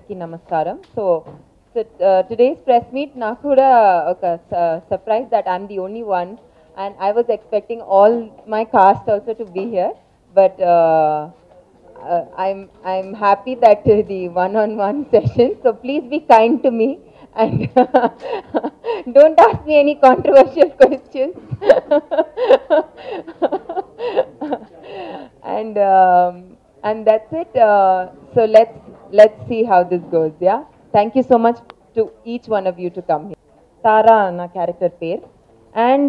అందరికీ నమస్కారం. Today's press meet నాకు కూడా ఒక surprise that I'm the only one, and I was expecting all my cast also to be here, but I'm happy that the one-on-one session. So please be kind to me and don't ask me any controversial questions. And that's it. So let's see how this goes. Yeah. Thank you so much to each one of you to come here. Tara na character pair, and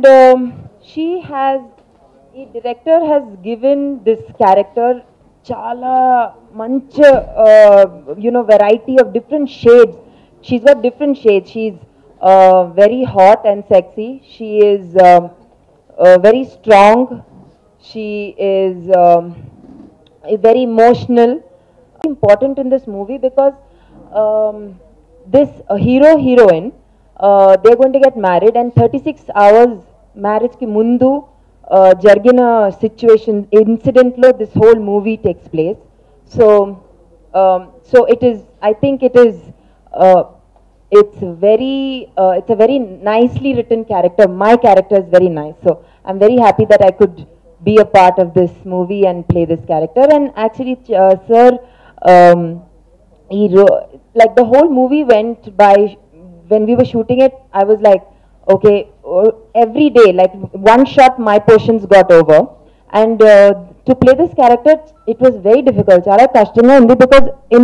the director has given this character chala manch variety of different shades. She's got different shades. She's very hot and sexy. She is very strong. She is very emotional. Important in this movie because this hero heroine, they're going to get married, and 36 hours marriage ki mundu jargina situation incident lo this whole movie takes place. So it is, I think it is it's a very nicely written character. My character is very nice, so I'm very happy that I could be a part of this movie and play this character. And actually sir, like the whole movie went by. When we were shooting it, I was like, okay, every day, like one shot my portions got over, and to play this character, it was very difficult. Chala kashtanga undi because in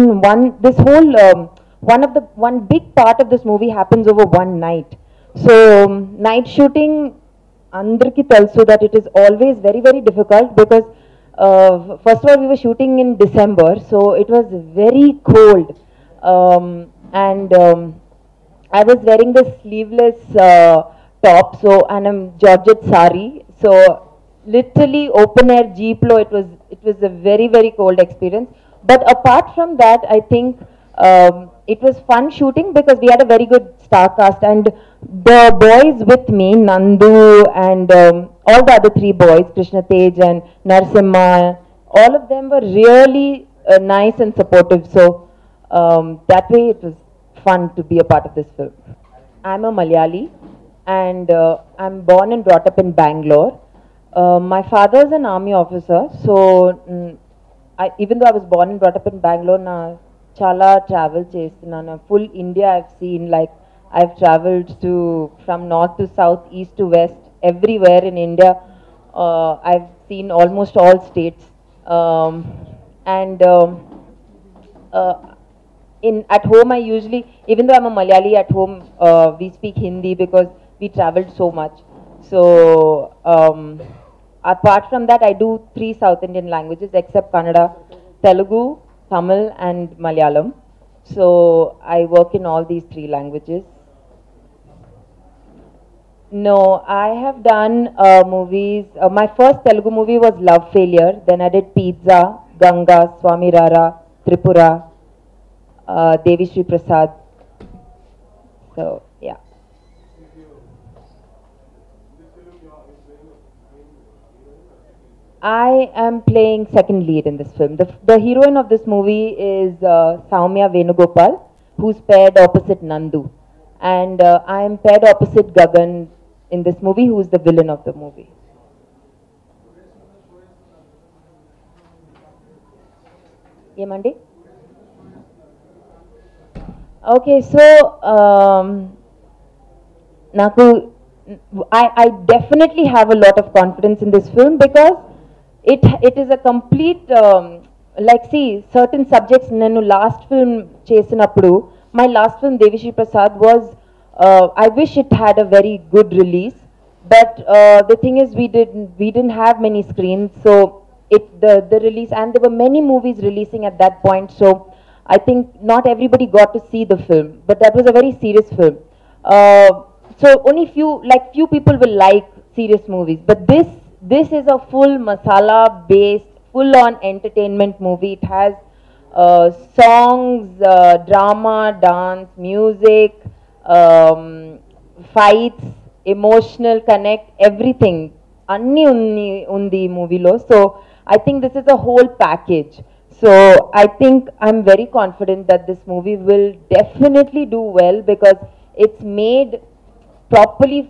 one big part of this movie happens over one night. So night shooting, andarki telsu that it is always very, very difficult because first of all, we were shooting in December, so it was very cold, and I was wearing this sleeveless top, and I'm Georgette sari, so literally open air jeep lo, it was a very, very cold experience. But apart from that, I think it was fun shooting because we had a very good star cast, and the boys with me, Nandu and all the other three boys, Krishna Tej and Narasimha, all of them were really nice and supportive. So that way it was fun to be a part of this film. I'm a Malayali, and I'm born and brought up in Bangalore. My father's an army officer, so even though I was born and brought up in Bangalore, na chala travel chestunna. Full India I've seen. Like I've traveled from north to south, east to west, everywhere in India. I've seen almost all states, and at home I usually, even though I'm a Malayali, at home we speak Hindi because we traveled so much. So apart from that, I do 3 South Indian languages except Kannada, Telugu, Tamil and Malayalam. So I work in all these 3 languages. No, I have done movies. My first Telugu movie was Love Failure. Then I did Pizza, Ganga, Swami Rara, Tripura, Devi Sri Prasad. So yeah. I am playing second lead in this film. The heroine of this movie is Soumya Venugopal, who's paired opposite Nandu, and I am paired opposite Gagan in this movie, who is the villain of the movie. Yemandi? Okay, so I definitely have a lot of confidence in this film because it is a complete like, see, certain subjects nenu last film chesinappudu, my last film Devi Sri Prasad was I wish it had a very good release, but the thing is we didn't have many screens, so the release, and there were many movies releasing at that point, so I think not everybody got to see the film, but that was a very serious film. So only few people will like serious movies, but this is a full masala based, full on entertainment movie. It has songs, drama, dance, music, fights, emotional connect, everything. Anni undi movie lo. So I think this is a whole package. So I think I'm very confident that this movie will definitely do well because it's made properly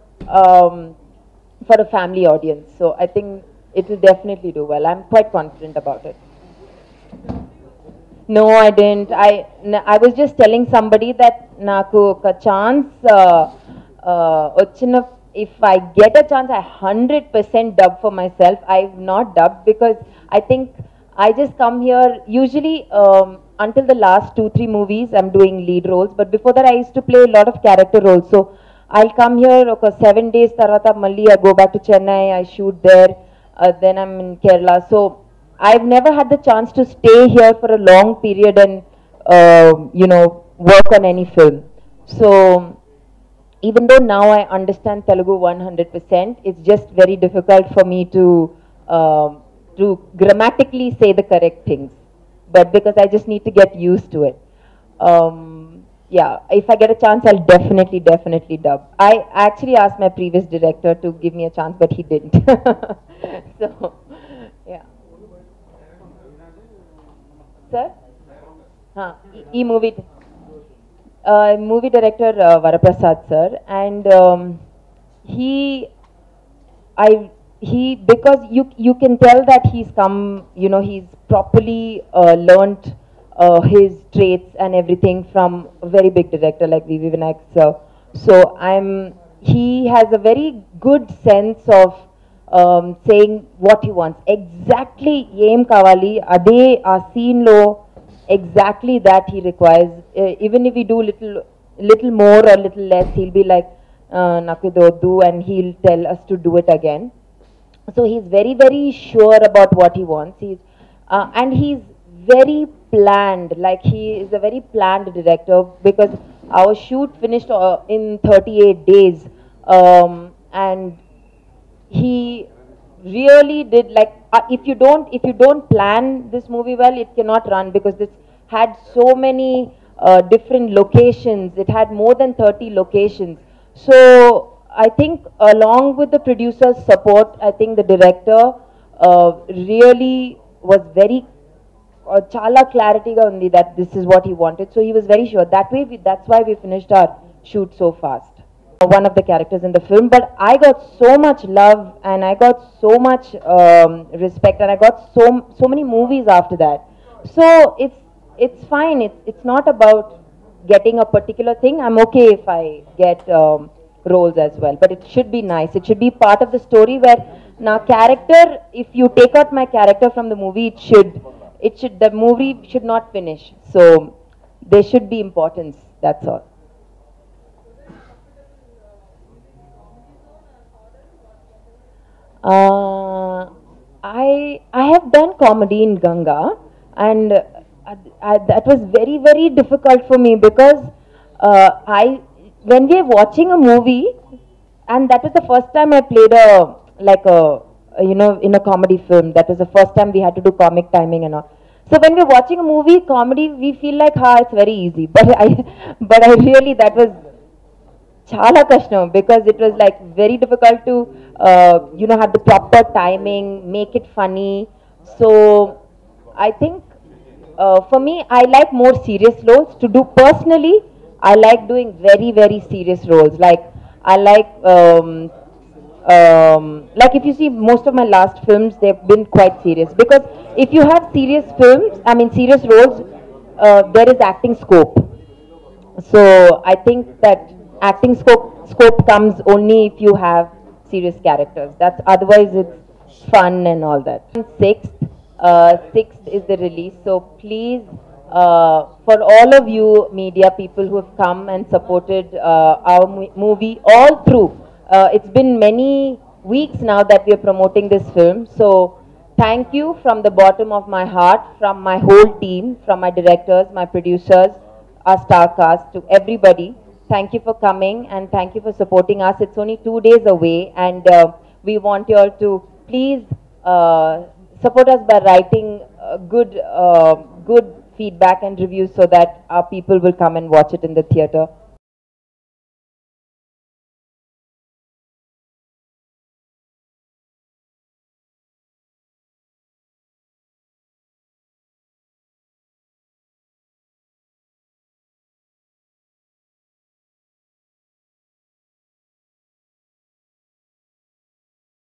for a family audience. So I think it will definitely do well. I'm quite confident about it. No, I didn't. I was just telling somebody that naku oka chance ochina if I get a chance, I 100% dub for myself. I've not dubbed because I think I just come here usually until the last 2-3 movies I'm doing lead roles, but before that I used to play a lot of character roles. So I'll come here oka 7 days tarvata malli I go back to Chennai, I shoot there, then I'm in Kerala. So I've never had the chance to stay here for a long period and work on any film. So even though now I understand Telugu 100%, it's just very difficult for me to grammatically say the correct things. But because I just need to get used to it. Yeah, if I get a chance, I'll definitely dub. I actually asked my previous director to give me a chance, but he didn't. So, yeah. Sir? Huh. E-movie. Movie director Varaprasad sir, and he, because you can tell that he's come, he's properly learnt his traits and everything from a very big director like V.V. Vinayak sir. So he has a very good sense of saying what he wants. Exactly em kavali, ade a scene lo exactly that he requires. Even if we do little more or little less, he'll be like, Nakidodu, and he'll tell us to do it again. So he's very sure about what he wants. And he's very planned, like he is a very planned director because our shoot finished in 38 days. And he really did, like, if you don't plan this movie well, it cannot run because this had so many different locations. It had more than 30 locations. So I think along with the producer's support, I think the director really was very chala clarity ga undi that this is what he wanted. So he was very sure. That's why we finished our shoot so fast. One of the characters in the film, but I got so much love and I got so much respect, and I got so many movies after that. So it's fine. It's not about getting a particular thing. I'm okay if I get roles as well, but it should be nice. It should be part of the story where now character. If you take out my character from the movie, the movie should not finish. So there should be importance. That's all. I have done comedy in Ganga, and that was very difficult for me because when we are watching a movie, and that was the first time I played in a comedy film. That was the first time we had to do comic timing and all. So when we're watching a movie comedy, we feel like it's very easy. But I really, that was chala kashtam because it was like very difficult to have the proper timing, make it funny. So I think for me, I like more serious roles to do personally. I like doing very serious roles. Like I like if you see most of my last films, they've been quite serious because if you have serious films, serious roles, there is acting scope. So I think that acting scope comes only if you have serious characters. That's otherwise it's fun and all that. 6th is the release. So please, for all of you media people who have come and supported our movie all through. It's been many weeks now that we are promoting this film. So thank you from the bottom of my heart, from my whole team, from my directors, my producers, our star cast, to everybody. Thank you for coming and thank you for supporting us. It's only 2 days away, and we want you all to please support us by writing good feedback and reviews so that our people will come and watch it in the theater.